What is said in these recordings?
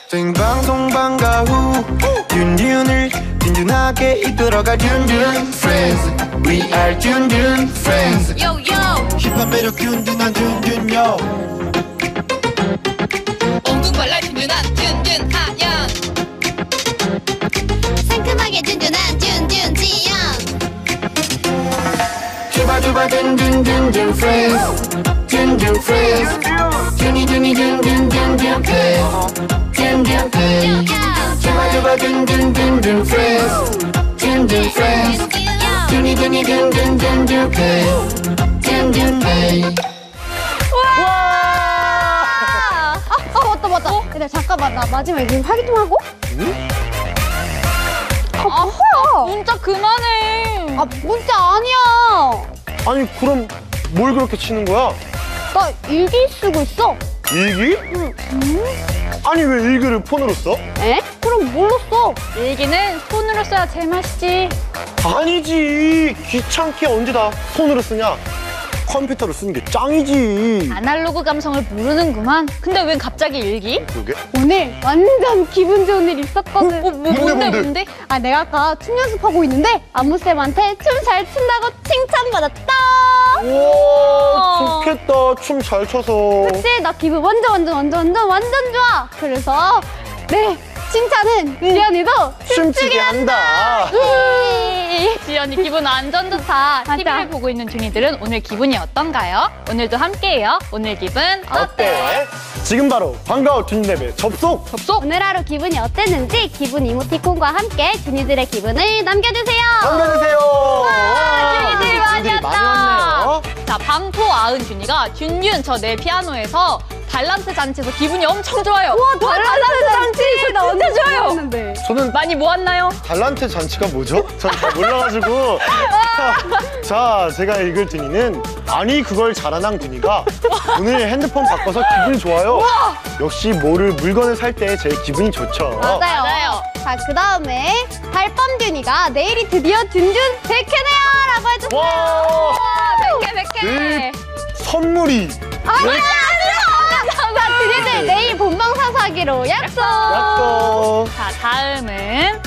생방송 방과 후 균균을 균균하게 이끌어갈 균균 Friends. We are 균균 Friends. Yo yo. 힙한 매력 균균한 균균요. 엉뚱발랄 균균한 균균하연. 상큼하게 균균한 균균지연. 주바주바 균균 Friends. 균균 Friends. 균이 균균 Friends. 균균 Play. 주바주바 균균 Friends. 균균 Friends. 균이 Play. 균균 Play. 맞다. 얘들아, 잠깐만. 나 마지막에 님 활기 좀 하고. 뭐야? 문자 그만해. 문자 아니야. 아니 그럼 뭘 그렇게 치는 거야? 나 일기 쓰고 있어. 일기? 응. 아니 왜 일기를 폰으로 써? 에? 그럼 뭘로 써? 일기는 손으로 써야 제맛이지. 아니지, 귀찮게 언제 다 손으로 쓰냐? 컴퓨터로 쓰는 게 짱이지. 아날로그 감성을 모르는구만. 근데 웬 갑자기 일기? 그러게? 오늘 완전 기분 좋은 일 있었거든. 뭔데? 내가 아까 춤 연습하고 있는데 안무쌤한테 춤 잘 춘다고 칭찬받았다. 우와, 좋겠다. 춤 잘 춰서. 그치? 나 기분 완전 좋아. 그래서 네, 칭찬은 지연이도 춤추게 한다. 지연이 기분 완전 좋다. TV를 보고 있는 준이들은 오늘 기분이 어떤가요? 오늘도 함께해요. 오늘 기분 어때? 지금 바로 방과후 둔랩에 접속! 오늘 하루 기분이 어땠는지 기분 이모티콘과 함께 준이들의 기분을 남겨주세요. 준이들 많이 준이들이 왔다. 자, 방포 아은 준이가 균균 저 내 피아노에서 발란트 잔치에서 기분이 엄청 좋아요. 발란트 잔치 나 언제 좋아요? 저는 많이 모았나요? 발란트 잔치가 뭐죠? 전 잘 몰라가지고. 자, 제가 읽을 둔이는 아니 그걸 자라난 둔이가 오늘 핸드폰 바꿔서 기분이 좋아요. 역시 물건을 살 때 제일 기분이 좋죠. 맞아요. 자, 그 다음에 달밤 균이가 내일이 드디어 둔둔 100회네요 라고 해줬어요. 와, 100개. 내일 선물이. 아니야. 자, 준이들 내일 본방사수 하기로 약속. 자, 다음은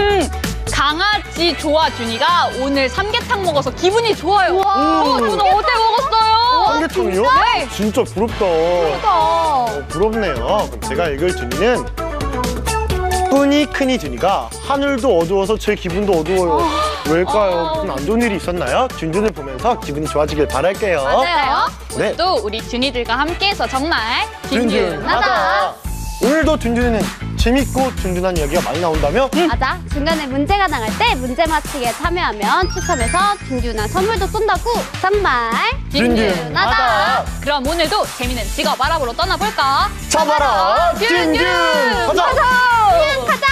강아지 좋아 준이가 오늘 삼계탕 먹어서 기분이 좋아요. 저는 어제 먹었어요. 삼계탕이요? 네. 진짜 부럽다. 부럽네요. 그럼 제가 읽을 둔이는 뿌니 크니 둔이가 하늘도 어두워서 제 기분도 어두워요. 왜일까요? 무슨 안 좋은 일이 있었나요? 둔둔을 보면서 기분이 좋아지길 바랄게요. 맞아요. 네. 또 우리 준이들과 함께해서 정말 둔둔하다. 오늘도 둔둔이는 재밌고 둔둔한 이야기가 많이 나온다며? 맞아. 중간에 문제가 나갈 때 문제 맞히기에 참여하면 추첨해서 둔둔한 선물도 쏜다고. 정말 둔둔하다. 그럼 오늘도 재밌는 직업 알아보러 떠나볼까? 잡아라 둔둔! 가자! 가자.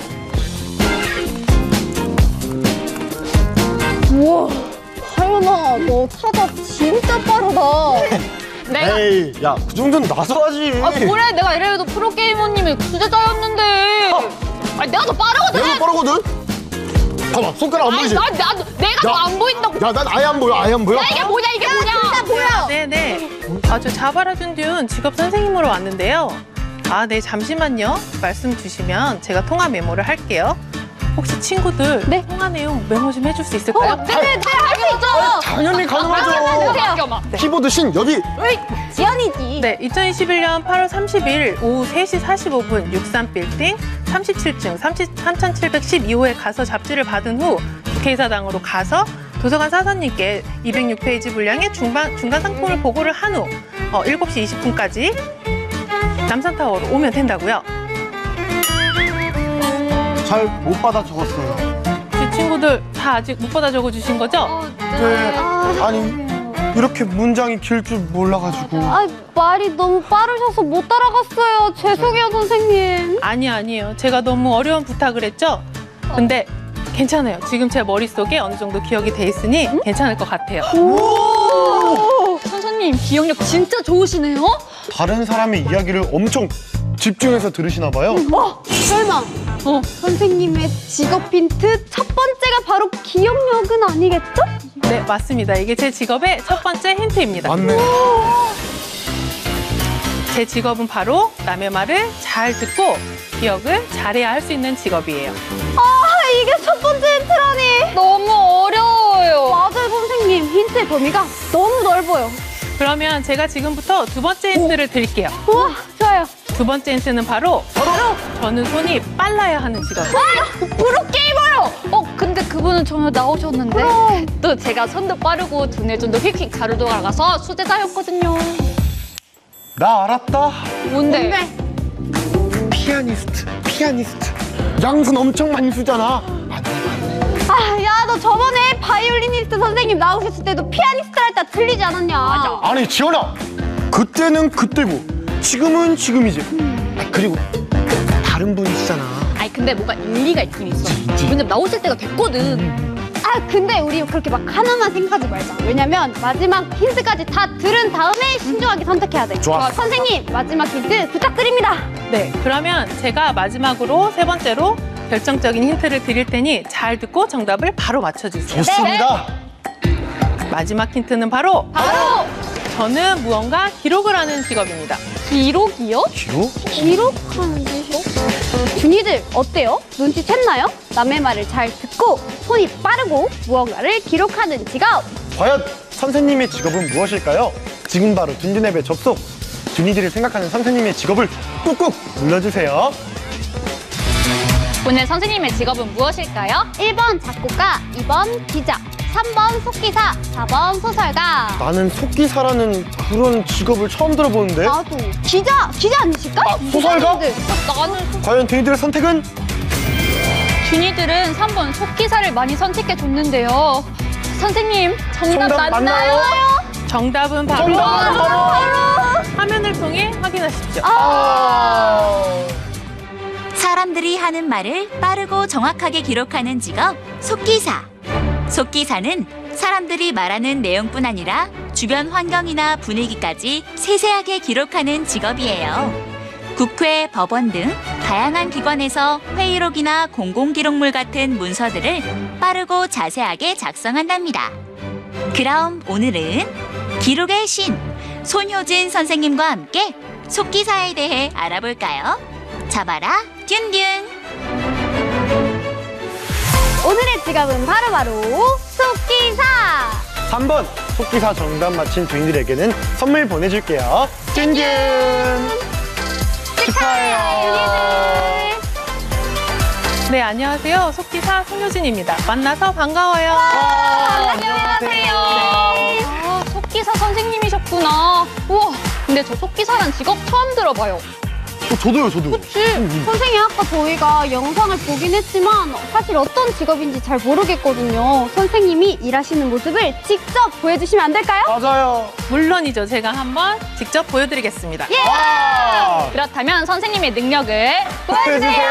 우와, 하연아, 너 차가 진짜 빠르다. 내가 에이, 야, 그 정도는 나서 하지. 그래 내가 이래도 프로게이머님이 투자자였는데. 내가 더 빠르거든. 내가 빠르거든? 봐봐, 손가락 안 보이지? 내가 더 안 보인다고. 야, 난 아예 안 보여, 아예 안 보여. 이게 뭐냐? 진짜 보여. 네네. 저 자바라 둔둔 직업 선생님으로 왔는데요. 네, 잠시만요. 말씀 주시면 제가 통화 메모를 할게요. 혹시 친구들 통화 내용 메모 좀 해줄 수 있을까요? 네, 알겠죠. 당연히 가능하죠. 키보드 신 여기. 지연이지. 네, 2021년 8월 30일 오후 3시 45분 63빌딩 37층 3712호에 가서 잡지를 받은 후 국회의사당으로 가서 도서관 사서님께 206페이지 분량의 중간 상품을 보고를 한 후 7시 20분까지 남산타워로 오면 된다고요. 잘 못 받아 적었어요. 제 친구들 다 아직 못 받아 적어주신 거죠? 네. 아니, 이렇게 문장이 길 줄 몰라가지고. 말이 너무 빠르셔서 못 따라갔어요. 죄송해요, 선생님. 아니에요. 제가 너무 어려운 부탁을 했죠? 근데 괜찮아요. 지금 제 머릿속에 어느 정도 기억이 돼 있으니 괜찮을 것 같아요. 선생님 기억력 진짜 좋으시네요. 다른 사람의 이야기를 엄청 집중해서 들으시나 봐요. 설마 선생님의 직업 힌트 첫 번째가 바로 기억력은 아니겠죠? 네, 맞습니다. 이게 제 직업의 첫 번째 힌트입니다. 맞네. 제 직업은 바로 남의 말을 잘 듣고 기억을 잘해야 할 수 있는 직업이에요. 이게 첫 번째 힌트라니. 너무 어려워요. 맞아요, 선생님. 힌트의 범위가 너무 넓어요. 그러면 제가 지금부터 두 번째 힌트를 드릴게요. 우와, 좋아요. 두 번째 힌트는 바로 저는 손이 빨라야 하는 직업이에요. 프로게이머요! 근데 그분은 전혀 나오셨는데 또 제가 손도 빠르고 두뇌 좀더 휙휙 잘 돌아가서 수제자였거든요. 나 알았다. 뭔데? 피아니스트. 양손 엄청 많이 쓰잖아. 야, 너 저번에 바이올리니스트 선생님 나오셨을 때도 피아니스트 할 때 틀리지 않았냐? 맞아. 아니 지연아, 그때는 그때고 지금은 지금이지. 그리고 다른 분이시잖아. 아니 근데 뭔가 일리가 있긴 있어. 왜냐면 나오실 때가 됐거든. 근데 우리 그렇게 막 하나만 생각하지 말자. 왜냐면 마지막 힌트까지 다 들은 다음에 신중하게 선택해야 돼. 좋아. 선생님, 마지막 힌트 부탁드립니다. 네, 그러면 제가 마지막으로 세 번째로 결정적인 힌트를 드릴 테니 잘 듣고 정답을 바로 맞춰주세요. 좋습니다. 마지막 힌트는 바로 저는 무언가 기록을 하는 직업입니다. 기록이요? 기록? 기록하는 뜻이요? 준이들 어때요? 눈치챘나요? 남의 말을 잘 듣고 손이 빠르고 무언가를 기록하는 직업. 과연 선생님의 직업은 무엇일까요? 지금 바로 둔둔앱에 접속. 준이들이 생각하는 선생님의 직업을 꾹꾹 눌러주세요. 오늘 선생님의 직업은 무엇일까요? 1번 작곡가, 2번 기자, 3번 속기사, 4번 소설가. 나는 속기사라는 그런 직업을 처음 들어보는데. 나도. 기자 아니실까? 소설가? 기자님들. 나는 과연 준이들의 선택은? 준이들은 3번 속기사를 많이 선택해줬는데요. 선생님, 정답 정답 맞나요? 정답은 바로 화면을 통해 확인하십시오. 사람들이 하는 말을 빠르고 정확하게 기록하는 직업, 속기사. 속기사는 사람들이 말하는 내용뿐 아니라 주변 환경이나 분위기까지 세세하게 기록하는 직업이에요. 국회, 법원 등 다양한 기관에서 회의록이나 공공기록물 같은 문서들을 빠르고 자세하게 작성한답니다. 그럼 오늘은 기록의 신 손효진 선생님과 함께 속기사에 대해 알아볼까요? 잡아라 듐듐. 오늘의 직업은 바로 속기사. 3번 속기사 정답 맞힌 준이들에게는 선물 보내줄게요. 뚠뚠 축하해요. 네, 안녕하세요. 속기사 손효진입니다. 만나서 반가워요. 안녕하세요. 속기사 선생님이셨구나. 우와, 근데 저 속기사란 직업 처음 들어봐요. 저도요. 선생님, 아까 저희가 영상을 보긴 했지만 사실 어떤 직업인지 잘 모르겠거든요. 선생님이 일하시는 모습을 직접 보여주시면 안 될까요? 맞아요. 물론이죠. 제가 한번 직접 보여드리겠습니다. 와! 그렇다면 선생님의 능력을 보여주세요.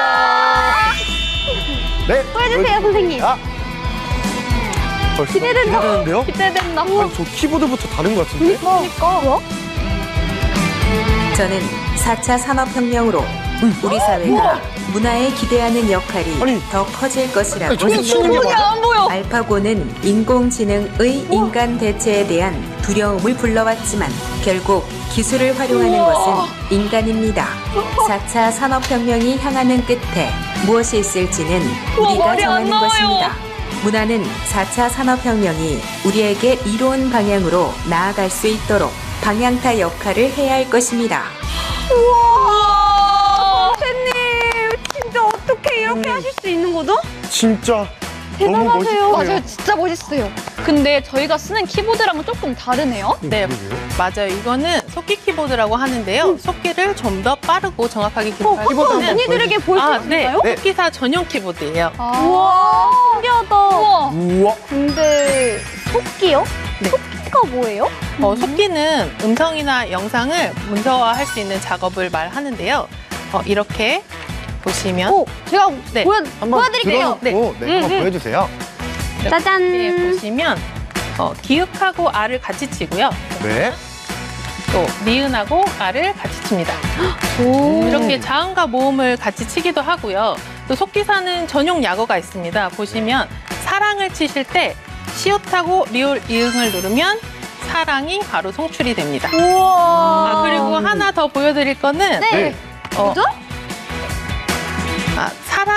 네. 보여주세요, 선생님. 벌써 기대된다. 기대되는데요? 기대된다. 아니, 저 키보드부터 다른 것 같은데? 그러니까. 뭐야? 저는 4차 산업혁명으로 우리 사회가 문화에 기대하는 역할이 아니, 더 커질 것이라고 저게 생각합니다. 맞아? 안 보여. 알파고는 인공지능의 인간 대체에 대한 두려움을 불러왔지만 결국 기술을 활용하는 것은 인간입니다. 4차 산업혁명이 향하는 끝에 무엇이 있을지는 우리가 말이 안 정하는 나와요. 것입니다. 문화는 4차 산업혁명이 우리에게 이로운 방향으로 나아갈 수 있도록 방향타 역할을 해야 할 것입니다. 우와! 선생님, 진짜 어떻게 이렇게 하실 수 있는 거죠? 진짜 너무 대단하세요. 멋있어요. 맞아요, 진짜 멋있어요. 근데 저희가 쓰는 키보드랑은 조금 다르네요. 네, 맞아요. 이거는 속기 키보드라고 하는데요. 속기를 좀 더 빠르고 정확하게 기록할 한번 언니들에게 볼 수 네, 있을까요? 속기사 전용 키보드예요. 우와, 신기하다. 우와. 우와. 근데 속기요? 네. 속기가 뭐예요? 속기는 음성이나 영상을 문서화할 수 있는 작업을 말하는데요. 이렇게 보시면 제가 네, 보여드릴게요. 들어놓고 한번 보여주세요. 짜잔. 이렇게 보시면 기읍하고 아를 같이 치고요. 네. 또 니은하고 아를 같이 칩니다. 이렇게 자음과 모음을 같이 치기도 하고요. 또 속기사는 전용 약어가 있습니다. 보시면 사랑을 치실 때 시옷하고 리을 이응을 누르면 사랑이 바로 송출이 됩니다. 우와. 그리고 하나 더 보여드릴 거는 네. 뭐죠?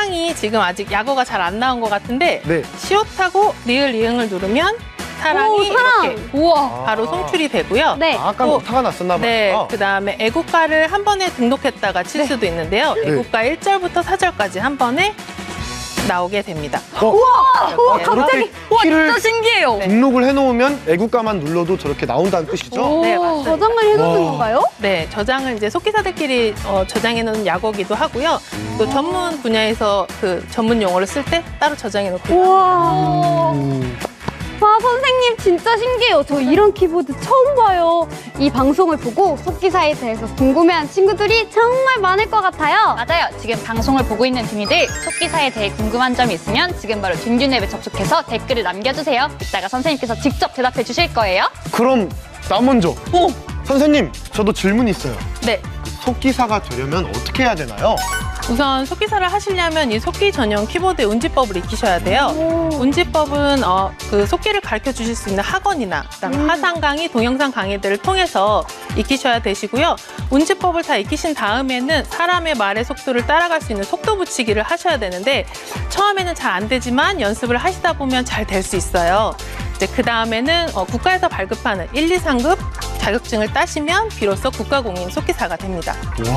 사랑이 지금 아직 약어가 잘 안 나온 것 같은데 네. 시옷하고 리을 리응을 누르면 사랑이 오, 사랑. 이렇게 우와. 바로 송출이 되고요. 네. 아, 아까 또- 오타가 났었나 봐요. 네, 그다음에 애국가를 한 번에 등록했다가 칠 수도 있는데요. 애국가 1절부터 4절까지 한 번에 나오게 됩니다. 우와, 갑자기 키를 진짜 신기해요. 등록을 해놓으면 애국가만 눌러도 저렇게 나온다는 뜻이죠? 네, 맞습니다. 저장을 해놓는 와. 건가요? 네, 저장을 이제 속기사들끼리 저장해 놓은 약어기도 하고요. 또 전문 분야에서 그 전문 용어를 쓸 때 따로 저장해 놓고 우와. 와, 선생님 진짜 신기해요. 저 이런 키보드 처음 봐요. 이 방송을 보고 속기사에 대해서 궁금해한 친구들이 정말 많을 것 같아요. 맞아요. 지금 방송을 보고 있는 둥이들 속기사에 대해 궁금한 점이 있으면 지금 바로 둥균 앱에 접속해서 댓글을 남겨주세요. 이따가 선생님께서 직접 대답해 주실 거예요. 그럼 나 먼저. 선생님, 저도 질문이 있어요. 네. 속기사가 되려면 어떻게 해야 되나요? 우선 속기사를 하시려면 이 속기 전용 키보드의 운지법을 익히셔야 돼요. 운지법은 그 속기를 가르쳐 주실 수 있는 학원이나 그다음에 화상 강의, 동영상 강의들을 통해서 익히셔야 되시고요. 운지법을 다 익히신 다음에는 사람의 말의 속도를 따라갈 수 있는 속도 붙이기를 하셔야 되는데 처음에는 잘 안 되지만 연습을 하시다 보면 잘 될 수 있어요. 이제 그 다음에는 국가에서 발급하는 1, 2, 3급 자격증을 따시면 비로소 국가공인 속기사가 됩니다.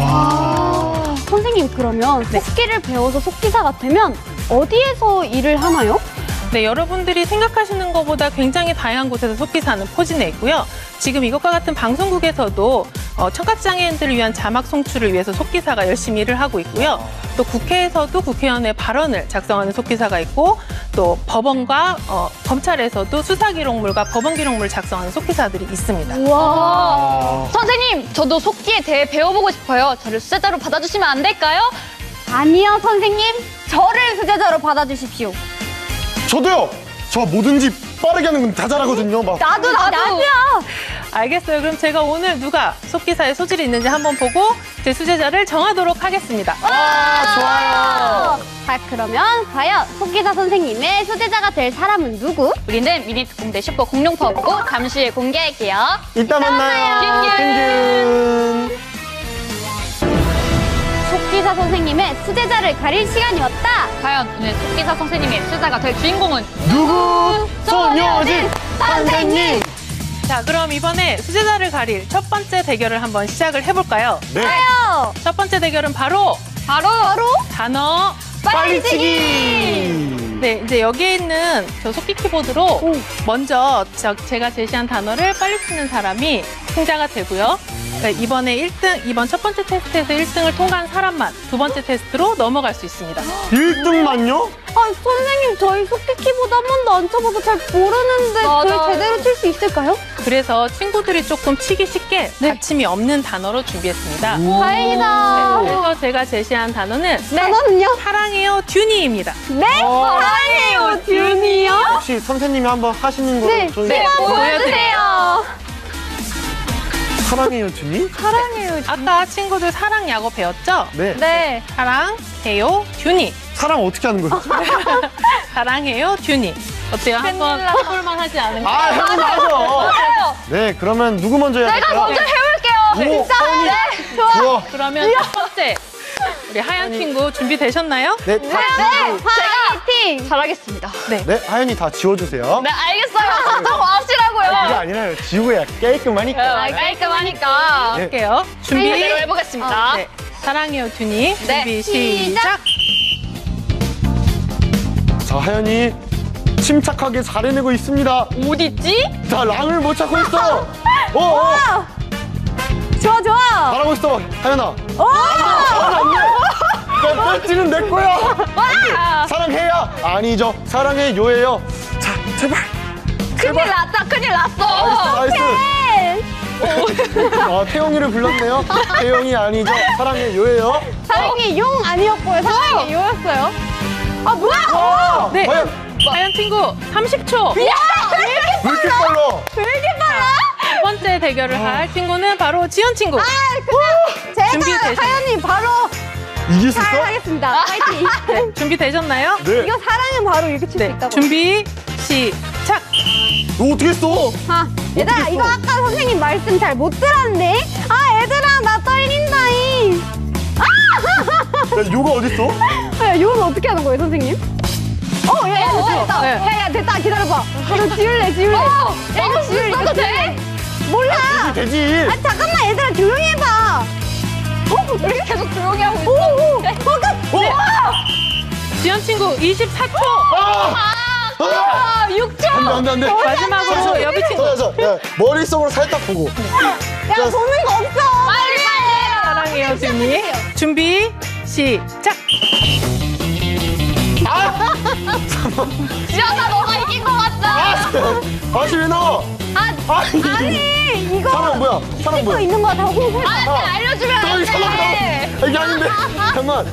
선생님, 그러면 속기를 배워서 속기사가 되면 어디에서 일을 하나요? 네, 여러분들이 생각하시는 것보다 굉장히 다양한 곳에서 속기사는 포진해 있고요. 지금 이것과 같은 방송국에서도 청각장애인들을 위한 자막 송출을 위해서 속기사가 열심히 일을 하고 있고요. 또 국회에서도 국회의원의 발언을 작성하는 속기사가 있고 또 법원과 검찰에서도 수사기록물과 법원기록물을 작성하는 속기사들이 있습니다. 우와. 선생님, 저도 속기에 대해 배워보고 싶어요. 저를 수제자로 받아주시면 안 될까요? 아니요, 선생님. 저를 수제자로 받아주십시오. 저도요! 저 뭐든지 빠르게 하는 건 다 잘하거든요. 막. 나도. 알겠어요. 그럼 제가 오늘 누가 속기사에 소질이 있는지 한번 보고 제 수제자를 정하도록 하겠습니다. 좋아요. 자, 그러면 과연 속기사 선생님의 수제자가 될 사람은 누구? 우리는 미니 특공대 슈퍼 공룡파워 보고 잠시 후에 공개할게요. 이따 만나요. 균균. 속기사 선생님의 수제자를 가릴 시간이 왔다. 과연 오늘 속기사 선생님의 수제자가 될 주인공은 누구? 소녀진 선생님. 자, 그럼 이번에 수제자를 가릴 첫 번째 대결을 한번 시작을 해볼까요? 네. 첫 번째 대결은 바로 단어 빨리치기. 네, 이제 여기에 있는 저 속기 키보드로 먼저 제가 제시한 단어를 빨리 치는 사람이 승자가 되고요. 그러니까 이번 첫 번째 테스트에서 1등을 통과한 사람만 두 번째 테스트로 넘어갈 수 있습니다. 1등만요? 아, 선생님, 저희 속기 키보드 한 번도 안 쳐봐서 잘 모르는데 맞아요. 저희 제대로 칠 수 있을까요? 그래서 친구들이 조금 치기 쉽게 받침이 없는 단어로 준비했습니다. 다행이다. 그래서 제가 제시한 단어는 단어는요? 사랑해요 듀니입니다. 네? 사랑해요, 듀니요? 혹시 선생님이 한번 하시는 거를 네, 저희 보여주세요. 사랑해요, 준이? 사랑해요, 아까 친구들 사랑 약어 배웠죠? 네. 네. 사랑해요 듀니. 사랑 어떻게 하는 거예요? 사랑해요 듀니. 어때요? 한번 해볼만 하지 않은가요? 아, 해보면 하죠. 네, 그러면 누구 먼저 해야 될까요? 먼저 해볼게요. 진짜? 네. 좋아. 그러면 첫 번째 우리 하얀 친구 준비되셨나요? 네, 다 파이팅! 잘하겠습니다. 네, 하연이 다 지워주세요. 네, 알겠어요. 좀 하시라고요. 그게 아니라요. 지우야 깔끔하니까. 깔끔하니까. 네. 할게요. 준비. 제대로 해보겠습니다. 네. 사랑해요 듀니. 준비 시작. 자, 하연이 침착하게 잘 해내고 있습니다. 어딨지? 자, 랑을 못 찾고 있어. 좋아, 좋아. 잘하고 있어, 하연아. 안 돼. 야, 꼴찌는 내 거야. 안 돼. 사랑해야 아니죠. 사랑해요예요. 자, 제발. 큰일 났다, 큰일 났어. 나이스. 아, 태용이를 불렀네요. 태용이 아니죠. 사랑해요예요. 사랑해 용 아니었고요. 사랑해 요였어요. 아, 뭐야? 네. 과연 하얀 친구 30초. 왜 이렇게 빨라? 두 번째 대결을 할 친구는 바로 지연 친구. 제가 준비되셨- 하연이 바로 이길 수 있어? 잘하겠습니다. 파이팅. 준비되셨나요? 네. 이거 사랑은 바로 이렇게 칠 수 네. 있다고. 준비 시작. 너 어떻게 했어? 아, 얘들아, 어떻게 이거 했어? 아까 선생님 말씀 잘 못 들었는데? 아, 얘들아, 나 떨린다잉. 요거 어딨어? 야, 이건 어떻게 하는 거예요, 선생님? 야, 됐다. 네. 야, 됐다. 기다려봐. 이거 지울래. 야, 이거 지울래. 이거 돼? 몰라. 되지. 아, 잠깐만, 얘들아, 조용히 해봐. 우리 계속 조용히 하고 있어. 지연 친구 24초. 아, 6초. 안 돼. 마지막으로 여비 친구. 머릿속으로 살짝 보고. 야, 보는 거 없어. 빨리. 사랑해요, 지훈이. 준비, 시작. 지연아, 너가 이긴 것 같다. 왜 나와? 아니, 이거. 사람 뭐야? 또 있는 거 같다고. 나한테 알려주면 안 돼. 이게 아닌데? 잠깐만.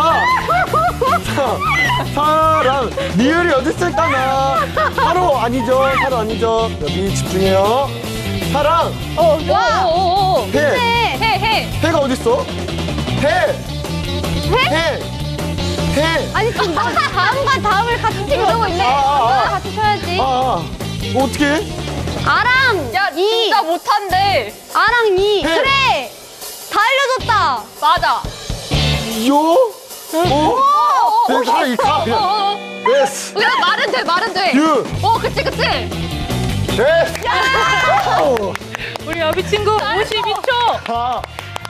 사랑. 니을이 어디 있을까나? 사로 아니죠. 여기 집중해요. 사랑. 오. 해. 해가 어디 있어? 해. 아니, 지금 다음과 다음을 같이 치고 있네. 같이 쳐야지. 어떻게 해? 아랑, 야, 진짜 못한대. 아랑 이. 해. 그래. 다 알려줬다. 맞아. 요? 네, 사랑 이카. 예스. 야, 말은 돼. 유. 그치. 네. 우리 여비 친구 52초.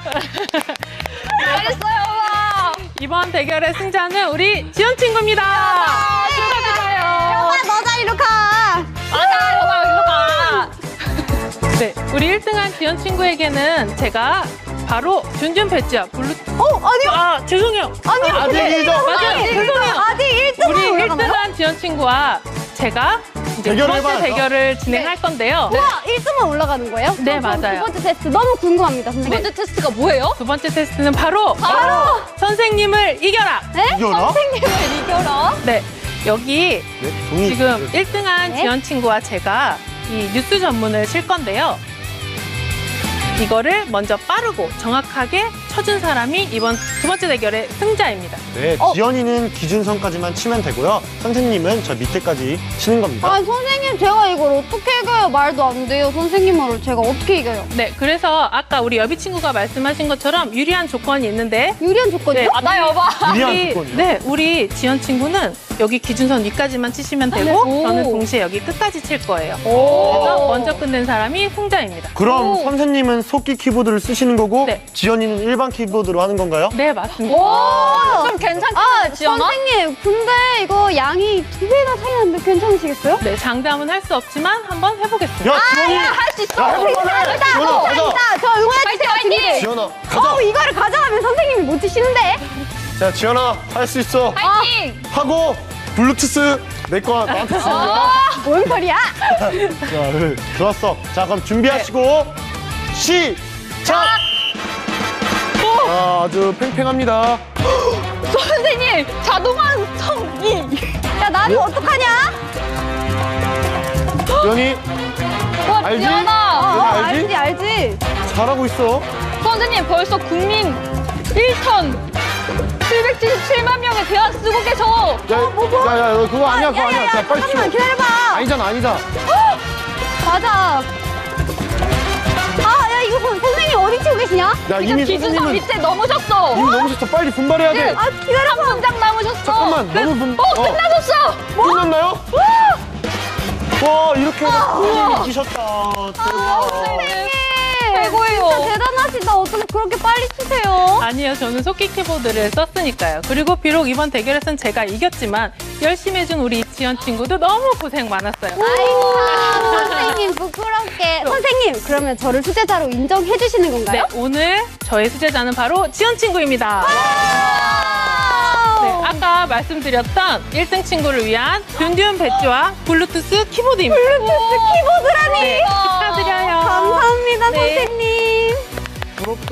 잘했어요, 엄마. 이번 대결의 승자는 우리 지연 친구입니다. 축하드려요. 너 자리로 가. 맞아, 일로 가. 네, 우리 1등한 지연 친구에게는 제가 바로 준준 배지와 블루. 아니요. 죄송해요. 아직이죠? 맞아요. 죄송해요. 아직 1등으로 우리 올라가나요? 1등한 지연 친구와 제가 이제 두 대결을 번째 해봐야죠. 대결을 진행할 건데요. 우와, 1등만 올라가는 거예요? 네, 그럼 맞아요. 두 번째 테스트 너무 궁금합니다, 두 선생님. 번째 테스트가 뭐예요? 두 번째 테스트는 바로 선생님을 이겨라. 이겨라? 선생님을 이겨라. 네, 여기 네, 종이. 지금 1등한 네. 지연 친구와 제가 이 뉴스 전문을 칠 건데요. 이거를 먼저 빠르고 정확하게 쳐준 사람이 이번 두 번째 대결의 승자입니다. 네, 지연이는 기준선까지만 치면 되고요. 선생님은 저 밑에까지 치는 겁니다. 아, 선생님, 제가 이걸 어떻게 이겨요? 말도 안 돼요. 선생님을 제가 어떻게 이겨요? 네, 그래서 아까 우리 여비 친구가 말씀하신 것처럼 유리한 조건이 있는데 유리한 조건이요? 네. 나 여봐. 유리한 조건이요? 네, 우리 지연 친구는 여기 기준선 위까지만 치시면 되고 오. 저는 동시에 여기 끝까지 칠 거예요. 그래서 오. 먼저 끝낸 사람이 승자입니다. 그럼 오. 선생님은 속기 키보드를 쓰시는 거고 네. 지연이는 일반 키보드로 하는 건가요? 네, 맞습니다. 좀 괜찮겠네, 지연아? 선생님, 근데 이거 양이 2배나 차이 나는데 괜찮으시겠어요? 네, 장담은 할 수 없지만 한번 해보겠습니다. 야, 지연이! 할 수 있어. 해볼만해! 지연아, 가자! 저 응원해주세요, 화이팅, 친구들. 지연아, 가자! 이거를 가져가면 선생님이 못 치시는데? 자, 지연아, 할 수 있어. 파이팅! 하고, 블루투스 내 거 나한테 쓰는 거야. 뭔 소리야? 자, 좋았어. 자, 그럼 준비하시고, 시작! 자, 아주 팽팽합니다. 선생님, 자동화 성이. 야, 나는 어떡하냐? 지연이, 와, 알지? 지연아. 알지? 알지. 잘하고 있어. 선생님, 벌써 국민 1,777만 명의 대화 쓰고 계셔. 야, 야, 너 그거 아니야, 그거 아니야. 자, 빨리 잠깐만, 치워. 기다려봐. 아니잖아. 맞아. 야, 이거 선생님 어디 치고 계시냐? 야, 이미 기준선 선생님은 밑에 넘으셨어. 이미 너무 좋다. 빨리 분발해야 돼. 기다려봐. 한 문장 남으셨어. 잠깐만, 너무 분. 끝나셨어. 끝났나요? 와, 이렇게 해서 이기셨다. 대박. 선생님. 최고예요. 진짜 대단하시다. 어떻게 그렇게 빨리 치세요? 아니요, 저는 속기 키보드를 썼으니까요. 그리고 비록 이번 대결에선 제가 이겼지만 열심히 해준 우리 지연 친구도 너무 고생 많았어요. 아이고, 선생님 부끄럽게. 선생님, 그러면 저를 수제자로 인정해 주시는 네, 건가요? 오늘 저의 수제자는 바로 지연 친구입니다. 네, 아까 말씀드렸던 1등 친구를 위한 균균 배지와 블루투스 키보드입니다. 블루투스 키보드라니. 네, 축하드려요. 감사합니다, 네. 선생님. 부럽다.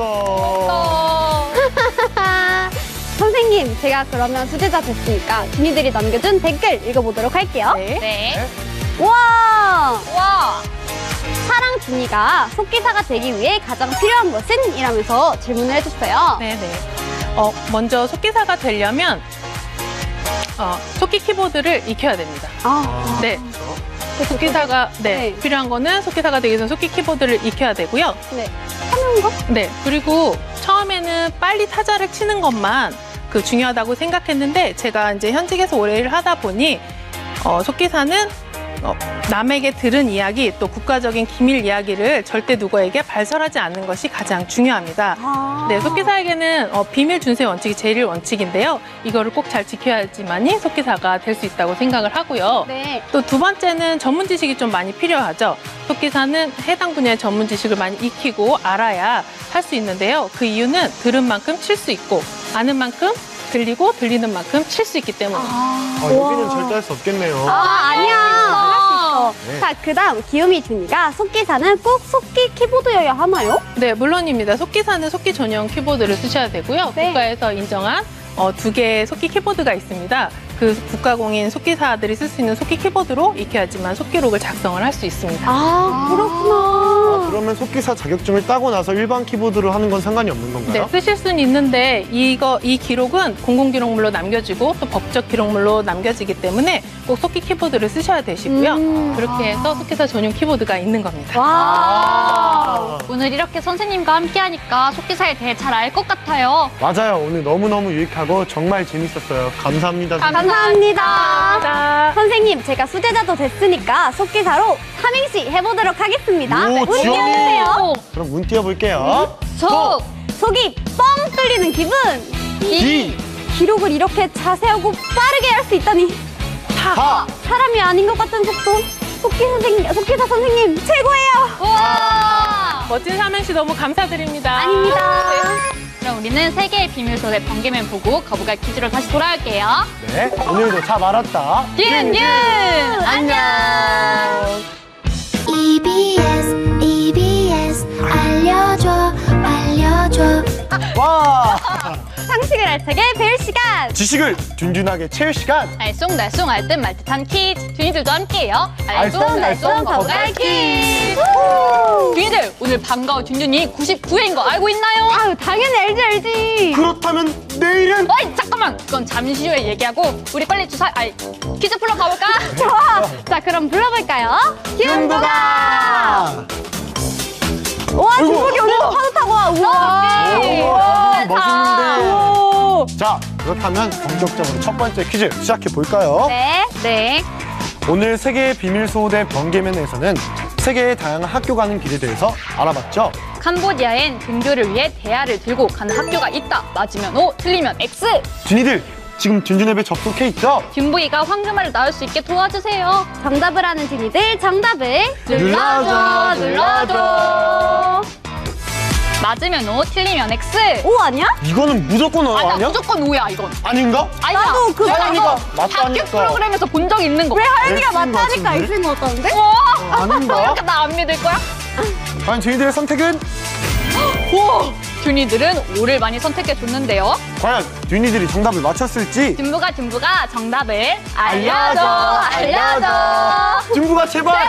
선생님, 제가 그러면 수제자 됐으니까 준이들이 남겨준 댓글 읽어보도록 할게요. 네. 네. 와! 와. 사랑 준이가 속기사가 되기 위해 가장 필요한 것은? 이라면서 질문을 해줬어요. 네네. 먼저 속기사가 되려면 속기 키보드를 익혀야 됩니다. 네. 속기사가 네. 필요한 거는 속기사가 되기 위해서 속기 키보드를 익혀야 되고요. 네. 하는 거? 네. 그리고 처음에는 빨리 타자를 치는 것만 중요하다고 생각했는데 제가 이제 현직에서 오래 일을 하다 보니 속기사는 남에게 들은 이야기 또 국가적인 기밀 이야기를 절대 누구에게 발설하지 않는 것이 가장 중요합니다. 네, 속기사에게는 비밀 준수의 원칙이 제일 원칙인데요. 이거를 꼭 잘 지켜야지만이 속기사가 될 수 있다고 생각을 하고요. 네. 또 두 번째는 전문 지식이 좀 많이 필요하죠. 속기사는 해당 분야의 전문 지식을 많이 익히고 알아야 할 수 있는데요. 그 이유는 들은 만큼 칠 수 있고 아는 만큼 들리고 들리는 만큼 칠 수 있기 때문입니다. 여기는 절대 할 수 없겠네요. 아니야. 할 수 있어. 네. 자, 그다음 귀요미 준이가 속기사는 꼭 속기 키보드여야 하나요? 네, 물론입니다. 속기사는 속기 전용 키보드를 쓰셔야 되고요. 네. 국가에서 인정한 2개의 속기 키보드가 있습니다. 그 국가공인 속기사들이 쓸 수 있는 속기 키보드로 익혀야지만 속기록을 작성을 할 수 있습니다. 그렇구나. 그러면 속기사 자격증을 따고 나서 일반 키보드로 하는 건 상관이 없는 건가요? 네, 쓰실 수는 있는데 이 기록은 공공기록물로 남겨지고 또 법적 기록물로 남겨지기 때문에 꼭 속기 키보드를 쓰셔야 되시고요. 그렇게 해서 속기사 전용 키보드가 있는 겁니다. 와. 오늘 이렇게 선생님과 함께하니까 속기사에 대해 잘 알 것 같아요. 맞아요. 오늘 너무너무 유익하고 정말 재밌었어요. 감사합니다. 감사합니다. 선생님, 제가 수제자도 됐으니까 속기사로 삼행시 해보도록 하겠습니다. 오, 운 지연이. 띄워주세요. 그럼 문 띄워볼게요. 속이 뻥 뚫리는 기분. 기. 기록을 이렇게 자세하고 빠르게 할 수 있다니. 하. 사람이 아닌 것 같은 속도. 속기사 선생님 최고예요. 우와! 멋진 삼행시 너무 감사드립니다. 아닙니다. 그럼 우리는 세계의 비밀 속의 번개맨 보고 거북이 퀴즈로 다시 돌아올게요. 네, 오늘도 자 말았다. 윤윤! 안녕! EBS 알려줘 와! 상식을 알차게 배울 시간. 지식을 든든하게 채울 시간. 알쏭달쏭 알듯 말듯한 퀴즈. 균이들도 함께해요. 알쏭달쏭 거북이 퀴즈. 균이들 오늘 방과후 균균이 99회인 거 알고 있나요? 아유, 당연히 알지. 그렇다면 내일은 어이 잠깐만 그건 잠시 후에 얘기하고 우리 빨리 퀴즈 풀러 가볼까? 좋아. 자, 그럼 불러볼까요? 중부가. 와, 중국이 오늘도 파도 타고 와. 우와. 우와, 멋있는데. 오. 자, 그렇다면 본격적으로 첫 번째 퀴즈 시작해 볼까요? 네. 오늘 세계의 비밀 소대 번개맨에서는 세계의 다양한 학교 가는 길에 대해서 알아봤죠. 캄보디아엔 등교를 위해 대야를 들고 가는 학교가 있다. 맞으면 O, 틀리면 X. 준이들 지금 든든앱에 접속해 있죠? 균부이가 황금알을 낳을 수 있게 도와주세요. 정답을 아는 진이들 정답을 눌러줘. 맞으면 O, 틀리면 X. 오 아니야? 이거는 무조건 아니야, 아니야? 무조건 O야 이건. 아닌가? 아니야. 나도 그거 하연이가 학교 맞다니까. 프로그램에서 본 적 있는 거. 왜 하연이가 X인 것 맞다니까 같은데? X인 것 같다는데? 와, 아닌가? 이렇게 나 안 믿을 거야? 과연 준이들의 선택은? 오, 균이들은 O를 많이 선택해 줬는데요. 과연 준이들이 정답을 맞췄을지? 준부가 정답을 알려줘. 준부가 제발!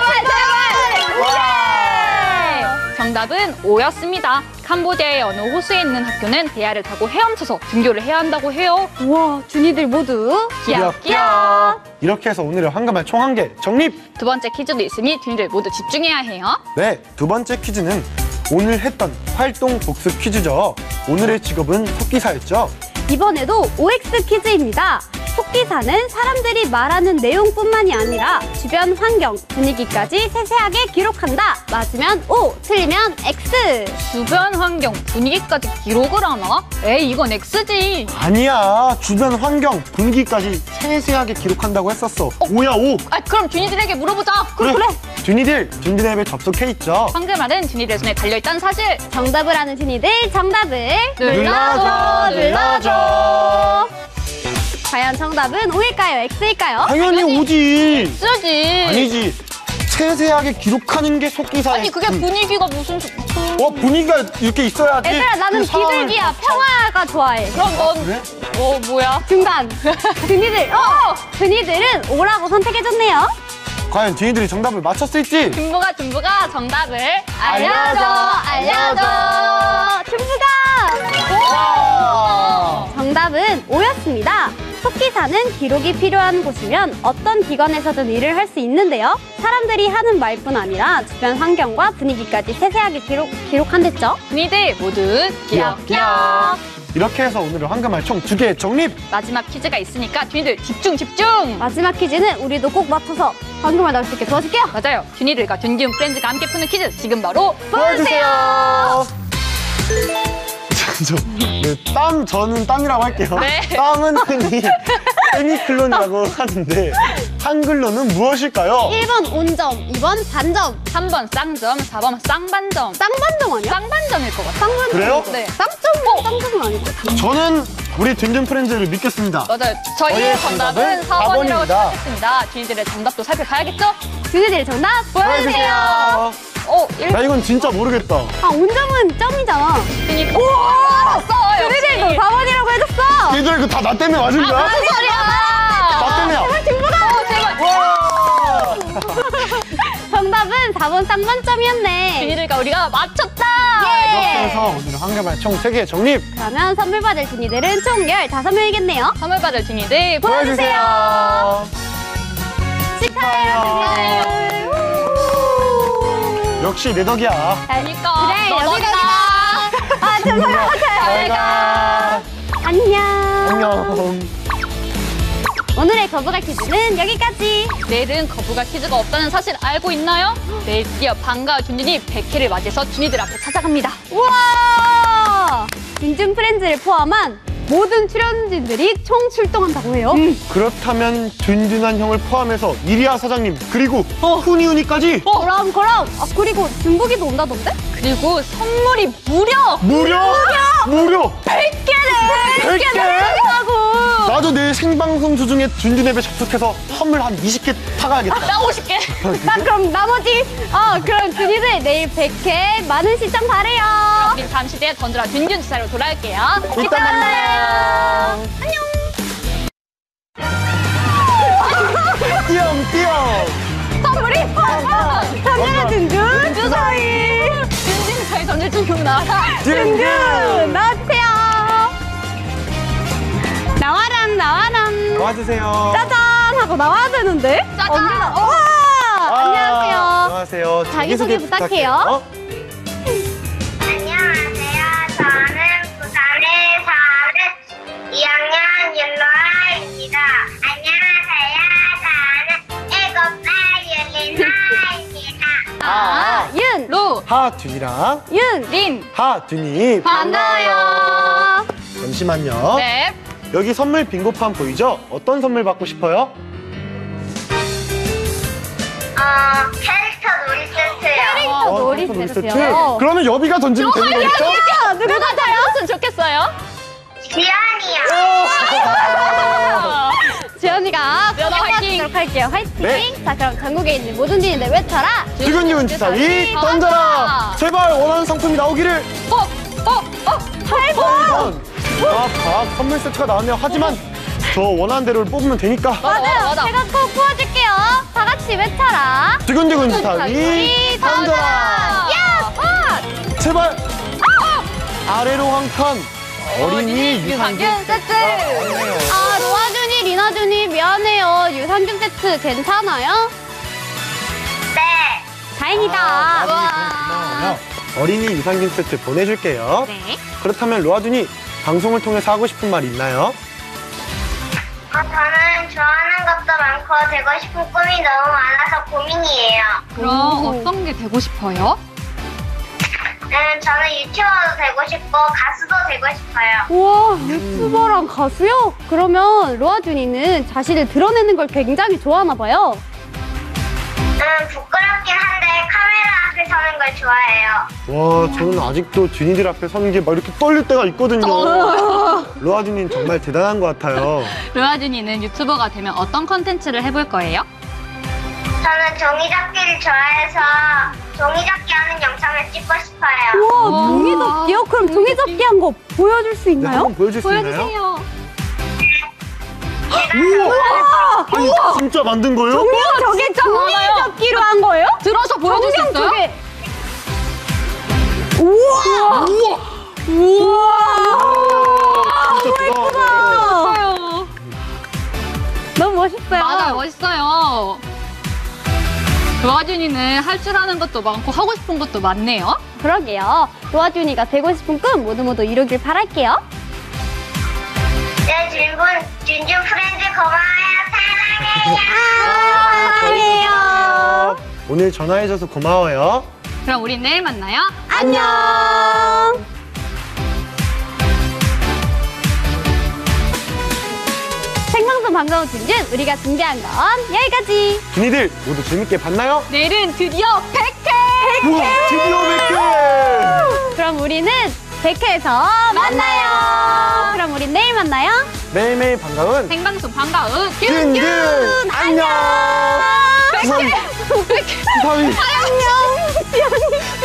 정답은 O였습니다. 캄보디아의 어느 호수에 있는 학교는 대야를 타고 헤엄쳐서 등교를 해야 한다고 해요. 우와, 준이들 모두 끼역끼역. 이렇게 해서 오늘의 황금알 총 1개 정립! 두 번째 퀴즈도 있으니 균이들 모두 집중해야 해요. 네, 두 번째 퀴즈는 오늘 했던 활동 복습 퀴즈죠. 오늘의 직업은 속기사였죠. 이번에도 OX 퀴즈입니다. 속기사는 사람들이 말하는 내용뿐만이 아니라 주변 환경, 분위기까지 세세하게 기록한다. 맞으면 O, 틀리면 X. 주변 환경, 분위기까지 기록을 하나? 에이, 이건 X지. 아니야, 주변 환경, 분위기까지 세세하게 기록한다고 했었어. 오야, 오! 아, 그럼 균이들에게 물어보자. 그래! 준이들, 든든앱에 접속해 있죠. 황금알은 균이들 손에 달려있다는 사실. 정답을 아는 진이들 정답을 눌러줘. 과연 정답은 O일까요? X일까요? 당연히 오지. 쓰지. 아니지. 세세하게 기록하는 게 속기사의 아니, 그게 분위기가 무슨. 분위기가 이렇게 있어야지. 얘들아, 나는 그 상황을 비둘기야. 평화가 좋아해. 그럼 넌. 그래? 뭐야? 중간. 준이들은 O라고 선택해줬네요. 과연 준이들이 정답을 맞췄을지. 준부가 정답을 알려줘. 준부가. 정답은 O였습니다. 속기사는 기록이 필요한 곳이면 어떤 기관에서든 일을 할 수 있는데요. 사람들이 하는 말뿐 아니라 주변 환경과 분위기까지 세세하게 기록한댔죠. 균이들 모두 끼역끼역. 이렇게 해서 오늘은 황금알 총 2개 정립! 마지막 퀴즈가 있으니까 듀니들 집중! 마지막 퀴즈는 우리도 꼭 맞춰서 황금알 나올 수 있게 도와줄게요. 맞아요. 듀니들과 듀니즘 프렌즈가 함께 푸는 퀴즈 지금 바로 보여주세요! 저는 땀이라고 할게요. 네. 땀은 흔히 세미클론이라고 하는데 한글로는 무엇일까요? 1번 온점, 2번 반점. 3번 쌍점, 4번 쌍반점. 쌍반점 아니야? 쌍반점일 것 같아요. 쌍반점. 그래요? 네. 쌍점은 아닐 것 같아. 저는 우리 든든 프렌즈를 믿겠습니다. 맞아요. 저희의 저희의 정답은 정답은 4번이라고 4번입니다. 생각했습니다. 듀니들의 정답도 살펴봐야겠죠? 듀니들 정답 보여주세요. 나 이건 진짜 모르겠다. 아, 온점은 점이잖아. 듀니. 우와! 맞았어! 듀니들도 4번이라고 해줬어. 얘들 이거 다 나 때문에 맞은 거야? 무슨 소리야! 나 때문에야. 제발! 와! 정답은 4번 쌍반점이었네. 듀니들과 우리가 맞췄다! 이렇게 해서 오늘 황금알 총 3개 정립! 그러면 선물 받을 듀니들은 총 15명이겠네요. 선물 받을 듀니들 보여주세요! 축하해요. 역시 내 덕이야. 그러니까 그래, 너 여기가 너다. 아, 정말 잘 가. 안녕. 안녕. 오늘의 거부갈 퀴즈는 여기까지. 내일은 거부갈 퀴즈가 없다는 사실 알고 있나요? 내일 드디어 방과 균준이 100회를 맞이해서 균이들 앞에 찾아갑니다. 우와! 딘준 프렌즈를 포함한 모든 출연진들이 총 출동한다고 해요. 그렇다면 든든한 형을 포함해서 이리아 사장님 그리고 훈이훈이까지 그럼. 아, 그리고 중국이도 온다던데? 그리고 선물이 무려 무려 100개를 100개? 하고. 나도 내일 생방송 도중에 든든 앱에 접속해서 선물 한 20개 타가야겠다. 나 50개. 나 그럼 나머지 그럼 균이들 내일 100회 많은 시청 바래요. 우리 잠시 뒤에 던져라 균균 주사로 돌아올게요. 이따 만나요. 띄엄띄엄. 선물이 펑펑. 던져라 든든 주사위. 균균 주사위 던질 줄 기억나. 든든 나와주세요. 나와랑. 도와주세요. 짜잔 하고 나와야 되는데? 짜잔. 언제나. 와! 안녕하세요. 안녕하세요. 자기소개 부탁해요. 안녕하세요. 저는 부산에 사는 2학년 윤로아입니다. 안녕하세요. 저는 7살 윤리나입니다. 루, 하준이랑 린. 하준이 반가워요. 잠시만요. 네. 여기 선물 빙고판 보이죠? 어떤 선물 받고 싶어요? 캐릭터 놀이 세트요. 놀이 놀이 세트요. 그러면 여비가 던지면 되는 거겠죠? 누가 잘했으면 좋겠어요? 지연이요. 지연이가 지연아, 화이팅! 하도록 할게요. 화이팅! 네. 자, 그럼 전국에 있는 모든 지인들 외쳐라. 두근두근 주사위 던져라! 제발 원하는 상품이 나오기를! 8번! 각 선물 세트가 나왔네요. 하지만 저 원하는 대로 뽑으면 되니까 맞아요. 맞아. 제가 꼭 구워줄게요. 다 같이 외쳐라. 두근두근 주사위 던져라! 야! 제발! 아래로 한 칸! 어린이 유산균 세트. 로아준이, 리나준이 미안해요. 유산균 세트 괜찮아요? 네. 다행이다. 고마워요. 어린이 유산균 세트 보내줄게요. 네. 그렇다면 로아준이 방송을 통해서 하고 싶은 말 있나요? 저는 좋아하는 것도 많고 되고 싶은 꿈이 너무 많아서 고민이에요. 그럼 어떤 게 되고 싶어요? 저는 유튜버도 되고 싶고 가수도 되고 싶어요. 우와, 유튜버랑 가수요? 그러면 로아준이는 자신을 드러내는 걸 굉장히 좋아하나 봐요. 부끄럽긴 한데 카메라 앞에 서는 걸 좋아해요. 와, 저는 아직도 듀니들 앞에 서는 게 막 이렇게 떨릴 때가 있거든요. 로아준이는 정말 대단한 것 같아요. 로아준이는 유튜버가 되면 어떤 컨텐츠를 해볼 거예요? 저는 종이접기를 좋아해서 종이접기 하는 영상을 찍고 싶어요. 우와, 종이접기요? 그럼 종이접기 한 거 보여줄 수 네, 있나요? 한번 보여줄 수 있나요? 보여주세요. 우와! 아니, 진짜 만든 거예요? 저게 종이접기로 한 거예요? 들어서 보여줄 수 있어요? 저게. 우와! 진짜 대단하다. 멋있어요. 너무 멋있어요. 맞아요, 멋있어요. 로아준이는 할 줄 아는 것도 많고 하고 싶은 것도 많네요. 그러게요. 로아준이가 되고 싶은 꿈 모두 이루길 바랄게요. 내 준준 프렌즈 고마워요. 사랑해요. 사랑해요. 오늘 전화해줘서 고마워요. 그럼 우리 내일 만나요. 안녕. 생방송 반가운 준준, 우리가 준비한 건 여기까지. 준이들 모두 재밌게 봤나요? 내일은 드디어 100회! 우와, 드디어 100회! 그럼 우리는 100회에서 만나요. 그럼 우리 내일 만나요. 매일매일 반가운 생방송 반가운 준준! 안녕! 100회! 100회! 수사위! 안녕.